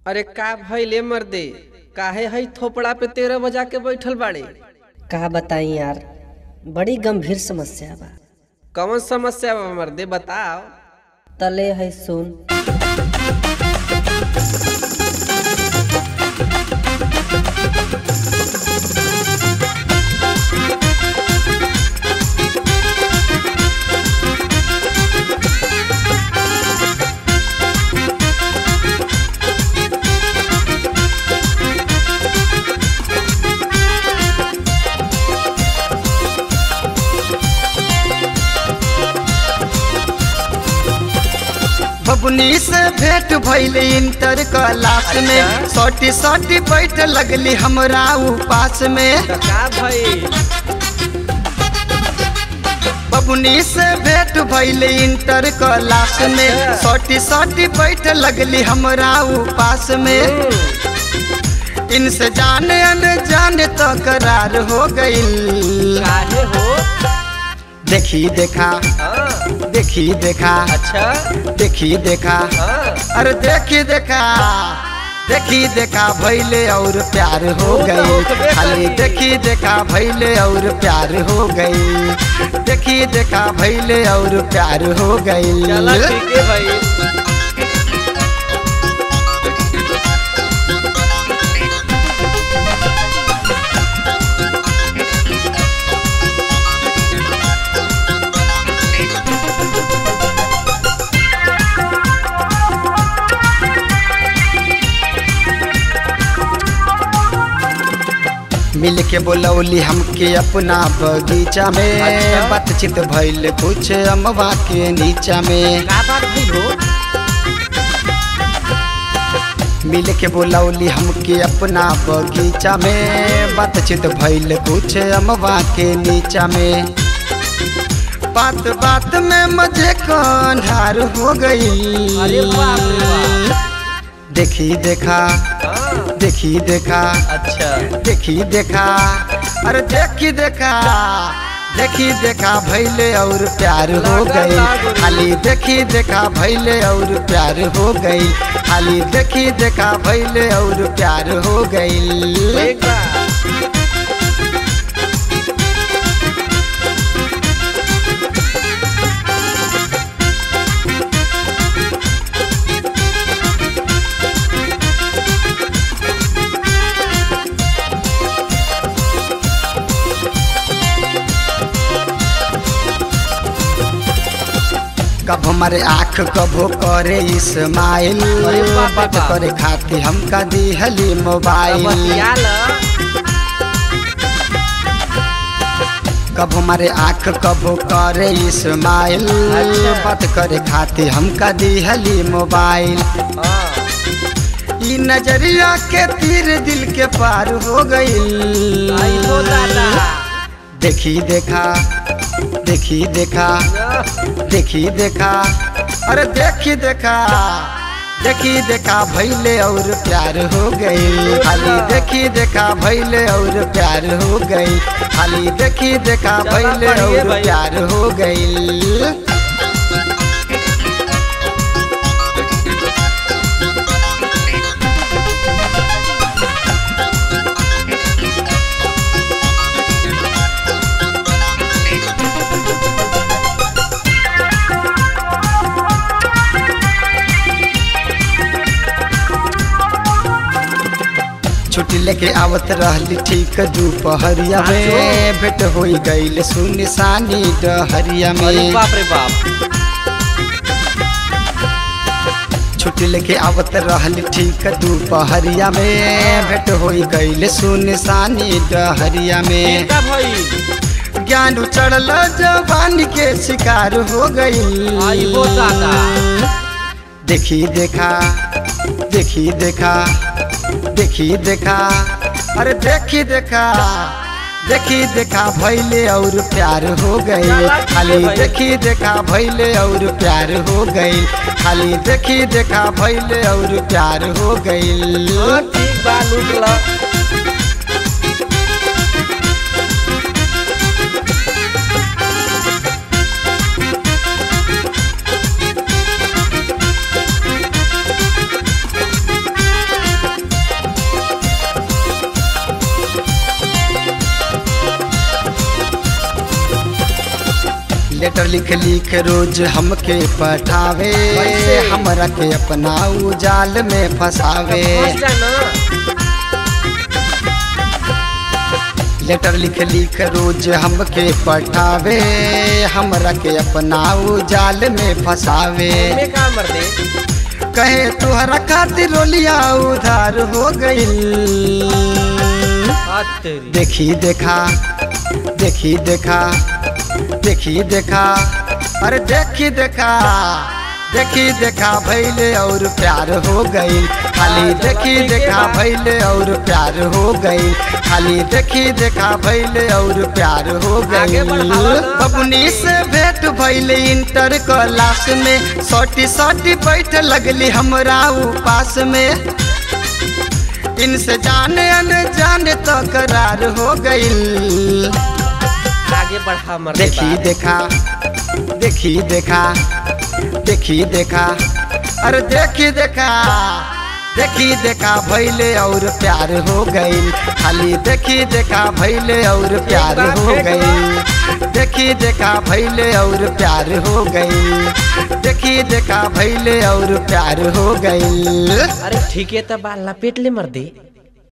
अरे का भइले मर्दे, काहे हई थोपड़ा पे 13 बजा के बैठल बाड़े। का बताई यार, बड़ी गंभीर समस्या बा। कौन समस्या बा मर्दे, बताओ। तले है सुन। बबुनी से भेंट भइल इंटर क्लास में, सोटी सोटी बैठ लगली हमरा उपास में। का भइल? बबुनी से भेंट भइल इंटर क्लास में, सोटी सोटी बैठ लगली हमरा उपास में। इनसे जाने अनजाने तकरार हो गइल। काहे हो? देखी देखा देखी देखा, अच्छा देखी देखा, अरे देखी देखा, देखी देखा भइले और प्यार हो गई। खाली देखी देखा भइले और प्यार हो गई। देखी देखा भइले और प्यार हो गई। चला ठीक है भाई। मिल के बोलौली हमके अपना बगीचा में। अच्छा। बातचीत भइल कुछ अमवा के नीचा में। का बात भइल हो? मिल के बोलौली हमके अपना बगीचा में। बातचीत भइल कुछ अमवा के नीचा में। बात बात में मजे कंधार हो गई। अरे बाप रे बाप। देखी देखा, देखी देखा, अच्छा देखी देखा, अरे देखी देखा, देखी देखा भइले और प्यार हो गई। खाली देखी देखा भइले और प्यार हो गई। खाली देखी देखा भइले और प्यार हो गई। एक बार कब हमारे आँख कबो करे इस्माइल। अरे बाप रे बात बाप। करे खाती हमका दिहली मोबाइल। बतियाल। कब हमारे आँख कबो करे इस्माइल। अच्छा। बात करे खाती हमका दिहली मोबाइल। ई नजरिया के तीर दिल के पार हो गई। आई हो दादा। देखी देखा, देखी देखा, देखी देखा, अरे देखी देखा, देखी देखा भइले और प्यार हो गई। खाली देखी देखा भइले और प्यार हो गई। खाली देखी देखा भइले और प्यार हो गई। छुट्टी लेके आवत रहली ठीक दोपहरिया में। भेंट हो गईल सुनसानी डहरिया अरे में। बाप रे बाप। छुट्टी लेके आवत रहली ठीक दोपहरिया में। भेंट हो गईल सुनसानी डहरिया में। का भइल? ज्ञान चढ़ल जवानी के शिकार हो गई। आई हो दादा। देखी देखा, देखी देखा, देखी देखा, अरे देखी देखा, देखी देखा भइले और प्यार हो गई। खाली देखी देखा भइले और प्यार हो गई। खाली देखी देखा भइले और प्यार हो गई। ठीक बा, लूट लो। लेटर लिख लिख रोज हमके पठावे, हमरा के अपना जाल में फंसावे। फंस जा ना। लेटर लिख लिख रोज हमके पठावे, हमरा के अपना जाल में फंसावे। में का मर्दे कहे तुहरा खातिर रोलिया उधार हो गइल। हाथ तेरी। देखी देखा देखी देखा देखी देखा अरे देखी देखा देखी देखा भैले और प्यार हो गइल। खाली देखी देखा भैले और प्यार हो गइल। खाली देखी देखा भैले और प्यार हो गइल। बबुनी से भेंट भइले इंटर क्लास में, सटी सटी बैठ लगली हमरा पास में। इनसे जाने अनजाने तकरार हो गइल। आगे बढ़ा मर्दे। देखी देखा देखी देखा देखी देखा अरे देखी देखा देखी देखा भैले और प्यार हो गइल। खाली देखी देखा भैले और प्यार हो गइल। देखी देखा भैले और प्यार हो गइल। देखी देखा भैले और प्यार हो गइल। अरे ठीक है तब लपेट ले मर्दे।